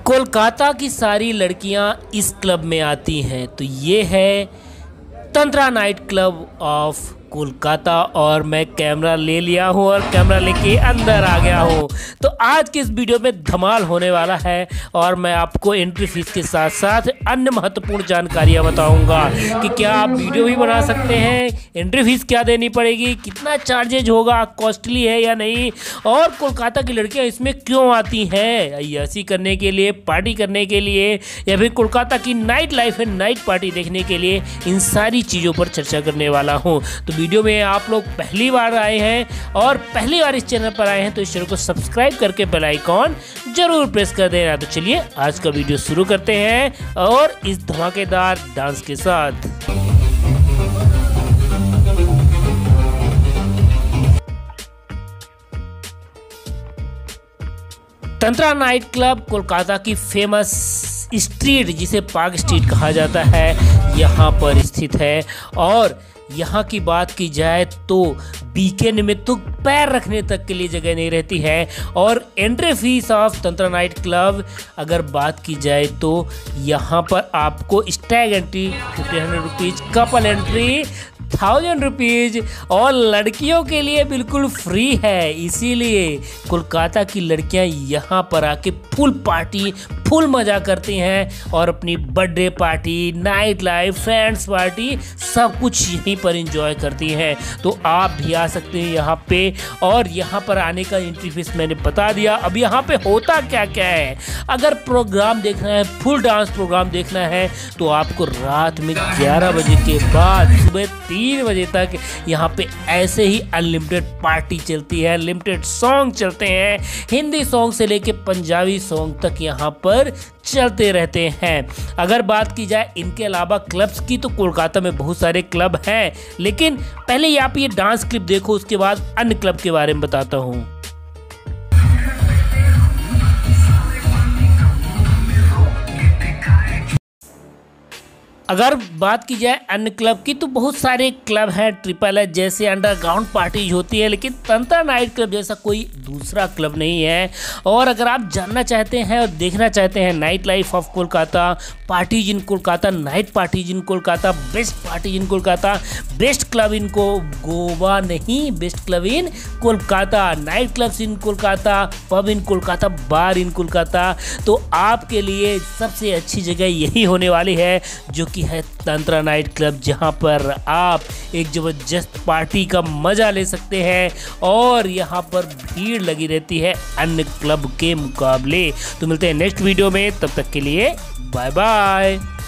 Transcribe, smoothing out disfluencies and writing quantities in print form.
कोलकाता की सारी लड़कियां इस क्लब में आती हैं। तो ये है Tantra night club of Kolkata और मैं कैमरा ले लिया हूँ और कैमरा लेके अंदर आ गया हूँ। तो आज की इस वीडियो में धमाल होने वाला है और मैं आपको एंट्री फीस के साथ साथ अन्य महत्वपूर्ण जानकारियाँ बताऊँगा कि क्या आप वीडियो भी बना सकते हैं, एंट्री फीस क्या देनी पड़ेगी, कितना चार्जेज होगा, कॉस्टली है या नहीं, और कोलकाता की लड़कियाँ इसमें क्यों आती हैं, ऐसी करने के लिए, पार्टी करने के लिए, या फिर कोलकाता की नाइट लाइफ है, नाइट पार्टी देखने के लिए। इन सारी चीज़ों पर चर्चा करने वाला हूँ। तो वीडियो में आप लोग पहली बार आए हैं और पहली बार इस चैनल पर आए हैं तो इस चैनल को सब्सक्राइब करके बेल आइकॉन जरूर प्रेस कर देना। तो चलिए आज का वीडियो शुरू करते हैं और इस धमाकेदार डांस के साथ। तंत्रा नाइट क्लब कोलकाता की फेमस स्ट्रीट, जिसे पार्क स्ट्रीट कहा जाता है, यहाँ पर स्थित है। और यहाँ की बात की जाए तो वीकेंड में तो पैर रखने तक के लिए जगह नहीं रहती है। और entry fees of Tantra night club अगर बात की जाए तो यहाँ पर आपको stag entry 1500 rupees, couple entry 1000 rupees और लड़कियों के लिए बिल्कुल फ्री है। इसीलिए कोलकाता की लड़कियां यहाँ पर आके फुल पार्टी, फुल मज़ा करती हैं और अपनी birthday party, night life, friends party सब कुछ यहीं पर एंजॉय करती हैं। तो आप भी आ सकते हैं यहाँ पे। और यहाँ पर आने का एंट्री फीस मैंने बता दिया। अब यहाँ पे होता क्या क्या है, अगर प्रोग्राम देखना है, फुल डांस प्रोग्राम देखना है, तो आपको रात में 11 बजे के बाद सुबह 3 बजे तक यहाँ पे ऐसे ही अनलिमिटेड पार्टी चलती है। अनलिमिटेड सॉन्ग चलते हैं, हिंदी सॉन्ग से लेके पंजाबी सॉन्ग तक यहाँ पर चलते रहते हैं। अगर बात की जाए इनके अलावा क्लब्स की, तो कोलकाता में बहुत सारे क्लब हैं, लेकिन पहले आप ये डांस क्लिप देखो, उसके बाद अन्य क्लब के बारे में बताता हूँ। अगर बात की जाए अन्य क्लब की, तो बहुत सारे क्लब हैं ट्रिपल एच जैसे अंडरग्राउंड पार्टीज होती है, लेकिन तंत्रा नाइट क्लब जैसा कोई दूसरा क्लब नहीं है। और अगर आप जानना चाहते हैं और देखना चाहते हैं night life of Kolkata, parties in Kolkata, night parties in Kolkata, best parties in Kolkata, best club in Goa नहीं, best club in Kolkata, night clubs in Kolkata, pub in Kolkata, bar in Kolkata, तो आपके लिए सबसे अच्छी जगह यही होने वाली है, जो कि है तंत्रा नाइट क्लब, जहां पर आप एक जबरदस्त पार्टी का मजा ले सकते हैं और यहां पर भीड़ लगी रहती है अन्य क्लब के मुकाबले। तो मिलते हैं नेक्स्ट वीडियो में, तब तक के लिए बाय बाय।